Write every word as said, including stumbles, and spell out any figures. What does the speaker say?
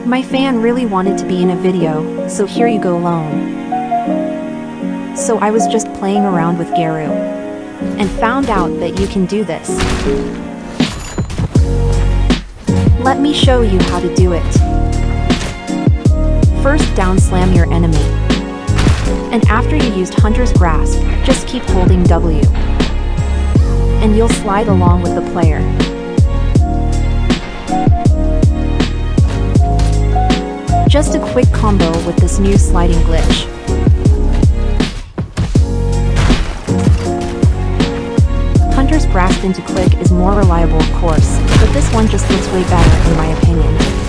My fan really wanted to be in a video, so here you go alone. So I was just playing around with Garu and found out that you can do this. Let me show you how to do it. First, down slam your enemy. And after you used Hunter's Grasp, just keep holding W. And you'll slide along with the player. Just a quick combo with this new sliding glitch. Hunter's Grasp into Click is more reliable, of course, but this one just looks way better in my opinion.